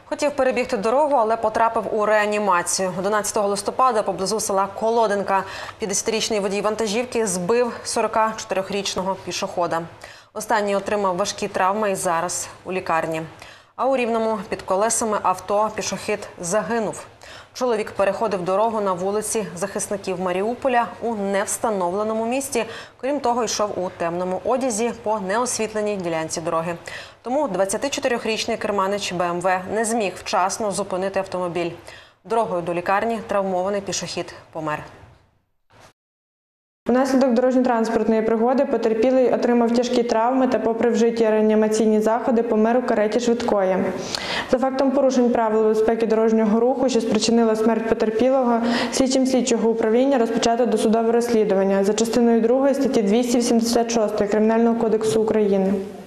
Хотів перебігти дорогу, але потрапив у реанімацію. 11 листопада поблизу села Колоденка 50-річний водій вантажівки збив 44-річного пішохода. Останній отримав важкі травми і зараз у лікарні. А у Рівному під колесами авто пішохід загинув. Чоловік переходив дорогу на вулиці захисників Маріуполя у невстановленому місці. Крім того, йшов у темному одязі по неосвітленій ділянці дороги. Тому 24-річний керманич БМВ не зміг вчасно зупинити автомобіль. Дорогою до лікарні травмований пішохід помер. Внаслідок дорожньо-транспортної пригоди потерпілий отримав тяжкі травми та, попри вжиті реанімаційні заходи, помер у кареті швидкої. За фактом порушень правил безпеки дорожнього руху, що спричинило смерть потерпілого, слідчим слідчого управління розпочато досудове розслідування за частиною 2 статті 286 Кримінального кодексу України.